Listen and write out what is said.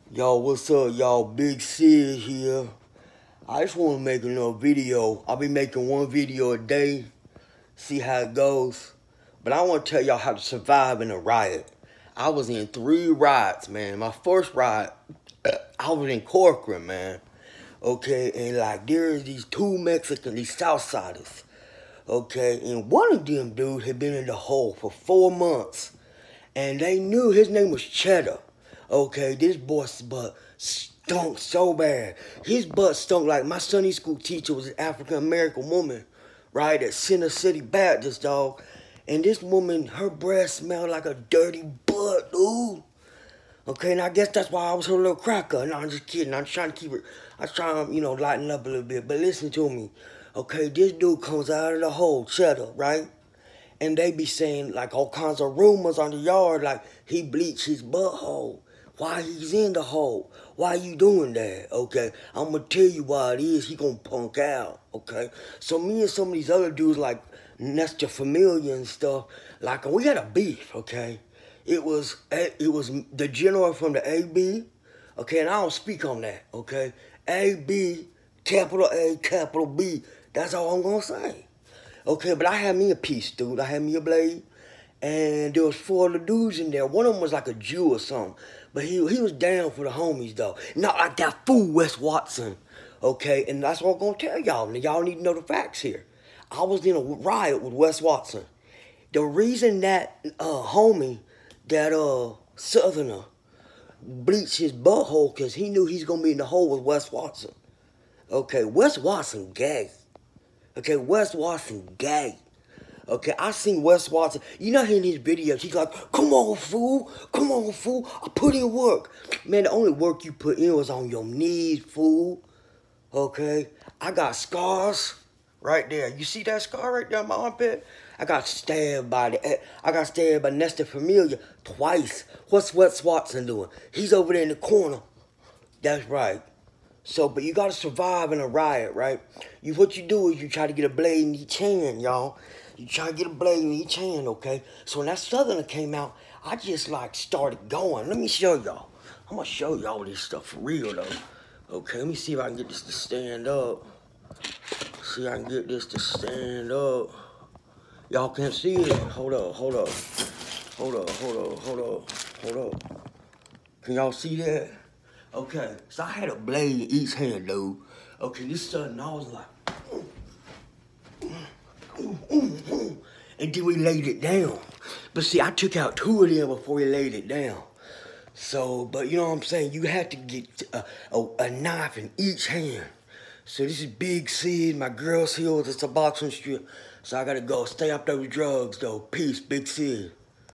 Yo, what's up, y'all? Big Sid here. I just want to make another video. I'll be making one video a day, see how it goes. But I want to tell y'all how to survive in a riot. I was in 3 riots, man. My first riot, I was in Corcoran, man. Okay, and like there's these 2 Mexicans, these Southsiders. Okay, and one of them dudes had been in the hole for 4 months. And they knew his name was Cheddar. Okay, this boy's butt stunk so bad. His butt stunk like my Sunday school teacher was an African American woman, right, at Center City Baptist, dog. And this woman, her breath smelled like a dirty butt, dude. Okay, and I guess that's why I was her little cracker. No, I'm just kidding. I'm trying to keep it, I'm trying to, lighten up a little bit. But listen to me. Okay, this dude comes out of the hole, Cheddar, right? And they be saying like all kinds of rumors on the yard, like he bleached his butthole. Why he's in the hole? Why you doing that? Okay, I'm gonna tell you why it is. He gonna punk out. Okay, so me and some of these other dudes like Nestor Familia and stuff, like we had a beef. Okay, it was the general from the AB. Okay, and I don't speak on that. Okay, AB, capital A, capital B. That's all I'm gonna say. Okay, but I had me a piece, dude. I had me a blade. And there was 4 other dudes in there. One of them was like a Jew or something. But he was down for the homies, though. Not like that fool Wes Watson. Okay, and that's what I'm going to tell y'all. Now, y'all need to know the facts here. I was in a riot with Wes Watson. The reason that homie, that Southerner, bleached his butthole because he knew he's going to be in the hole with Wes Watson. Okay, Wes Watson gay. Okay, Wes Watson gay. Okay, I seen Wes Watson. You know in his videos, he's like, come on, fool. Come on, fool. I put in work. Man, the only work you put in was on your knees, fool. Okay? I got scars right there. You see that scar right there on my armpit? I got stabbed by Nestor Familia twice. What's Wes Watson doing? He's over there in the corner. That's right. So, but you gotta survive in a riot, right? What you do is you try to get a blade in each hand, y'all. You try to get a blade in each hand, okay? So when that Southerner came out, I just like started going. Let me show y'all. I'm gonna show y'all this stuff for real though. Okay, let me see if I can get this to stand up. See if I can get this to stand up. Y'all can't see it. Hold up. Hold up. Can y'all see that? Okay, so I had a blade in each hand, dude. Okay, this sudden I was like, and then we laid it down. But see, I took out 2 of them before we laid it down. So, but you know what I'm saying? You had to get a knife in each hand. So this is Big Sid, my girl's heels, it's a boxing strip. So I gotta go stay up those drugs though. Peace, Big Sid.